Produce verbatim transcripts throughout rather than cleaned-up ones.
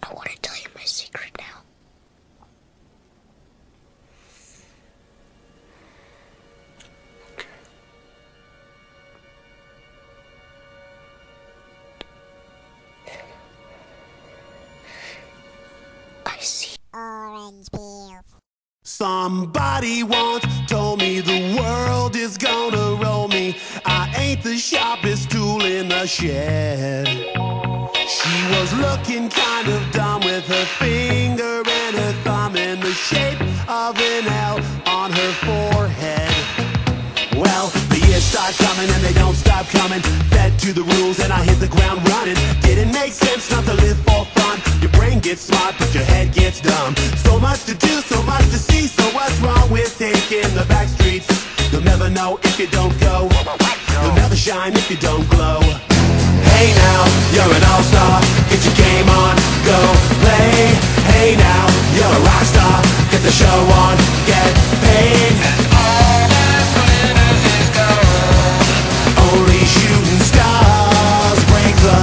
I want to tell you my secret now. I see orange peel. Somebody once told me the world is gonna roll me. I ain't the sharpest tool in the shed. She was looking kind of dumb with her finger and her thumb in the shape of an L on her forehead. Well, the years start coming and they don't stop coming. Fed to the rules and I hit the ground running. Didn't make sense not to live for fun. Your brain gets smart but your head gets dumb. So much to do, so much to see. So what's wrong with taking the back streets? You'll never know if you don't go. You'll never shine if you don't glow. Hey now, you're an all-star. Get your game on, go play. Hey now, you're a rock star. Get the show on, get paid. And all that glitters is gold. Only shooting stars break the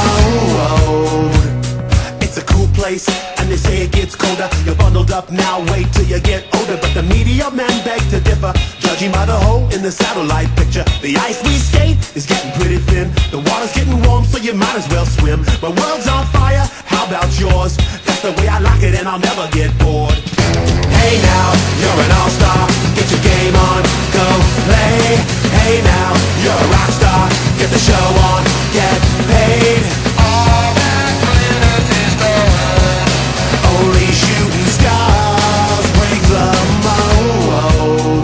mold. It's a cool place, and they say it gets colder. You're bundled up now, wait till you get older. But the media men beg to differ, judging by the hole in the satellite picture. The ice we skate is getting pretty thin. The water's getting warm, so you might as well swim. My world's on fire, how about yours? That's the way I like it and I'll never get bored. Hey now, you're an all-star. Get your game on, go play. Hey now, you're a rock star. Get the show on, get paid. All that glitters is gold. Only shooting stars break the mold.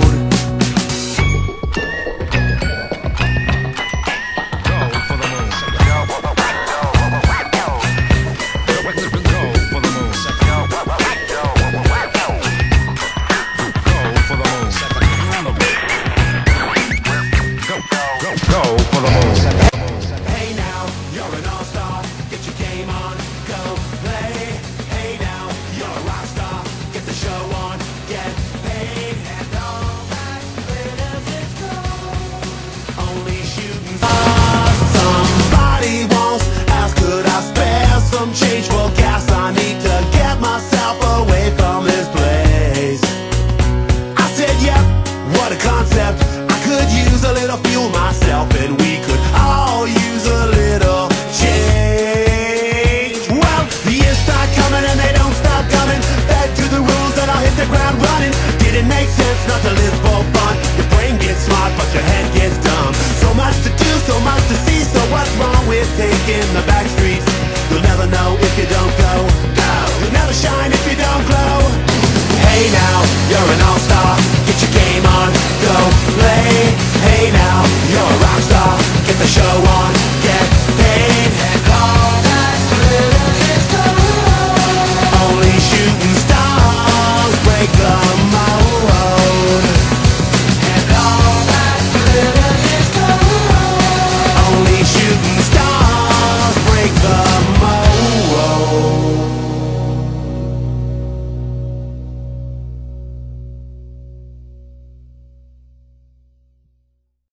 Change for gas, I need to get myself away from this place. I said, yep, what a concept. I could use a little fuel myself, and we could all use a little change. Well, the years start coming and they don't stop coming. Back to the rules and I'll hit the ground running. Didn't make sense not to live for fun. Your brain gets smart but your head gets dumb. So much to do, so much to see. So what's wrong with taking the back streets? You'll never know if you don't go. No. You'll never shine if you don't glow. Hey now, you're an all-star. Get your game on, go play. Hey now, you're a rock star. Get the show on, get paid. And all that glitters is gold. Only shooting stars break the mold. And all that glitters is gold. Only shooting stars break the mold.